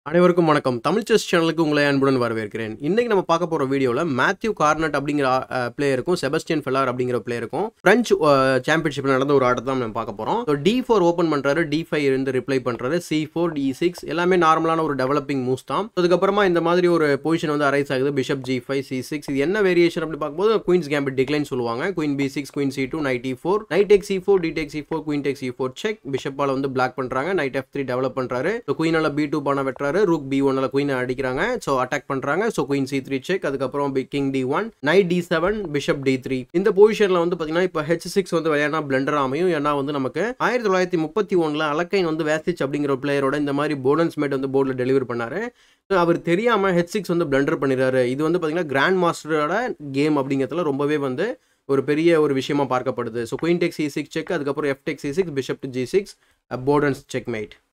அனைவருக்கும் வணக்கம். தமிழ் செஸ் சேனலுக்கு உங்களை அன்புடன் வரவேற்கிறேன். இன்னைக்கு நம்ம பார்க்க போற வீடியோல மேத்யூ கார்னட் அப்படிங்கிற பிளேயருக்கும் செபஸ்டியன் ஃபெல்லர் அப்படிங்கிற பிளேயருக்கும் பிரெஞ்சு சாம்பியன்ஷிப்ல நடந்த ஒரு ஆட்டத்தை நம்ம பார்க்க போறோம். ஸோ D4 ஓபன் பண்றாரு, D5 இருந்து ரிப்ளை பண்றாரு, C4 D6 எல்லாமே நார்மலான ஒரு டெவலப்பிங் மூவ்ஸ் தான். அதுக்கப்புறமா இந்த மாதிரி ஒரு பொசிஷன் வந்து அரைஸ் ஆகுது. பிஷப் G5 C6 இது என்ன வேரியேஷன் அப்படி பார்க்கும்போது குயின்ஸ் கேம்பிட் டிக்ளைன் சொல்லுவாங்க. Queen B6 queen C2 knight E4 knight take C4 D take C4 queen take C4 check. பிஷப்பால வந்து பிளாக் பண்றாங்க. நைட் F3 டெவலப் பண்றாரு. ஸோ குயினால B2 பான வெட்டுறாரு. ரூக் B1 ல குயின் அடிக்கிறாங்க. சோ அட்டாக் பண்றாங்க. So queen C3 check. அதுக்கப்புறம் king D1 knight D7 bishop D3. இந்த பொசிஷன்ல வந்து பாத்தீங்கன்னா இப்ப H6 வந்து விளையாடினா பிளண்டர் அமையும். ஏன்னா வந்து நமக்கு 1931ல அலக்கைன் வந்து வேஸ்டிச் அப்படிங்கிற பிளேயரோட இந்த மாதிரி போடன்ஸ் மேட் வந்து போர்டில் டெலிவர் பண்ணாரு. அவர் தெரியாம H6 வந்து பிளண்டர் பண்ணிடுறாரு. இது வந்து பாத்தீங்கன்னா கிராண்ட் மாஸ்டரோட கேம் அப்படிங்கிறதுல ரொம்பவே வந்து ஒரு பெரிய ஒரு விஷயமா பார்க்கப்படுது. So queen take C6 check. அதுக்கப்புறம் F take C6 bishop to G6 Boden's checkmate.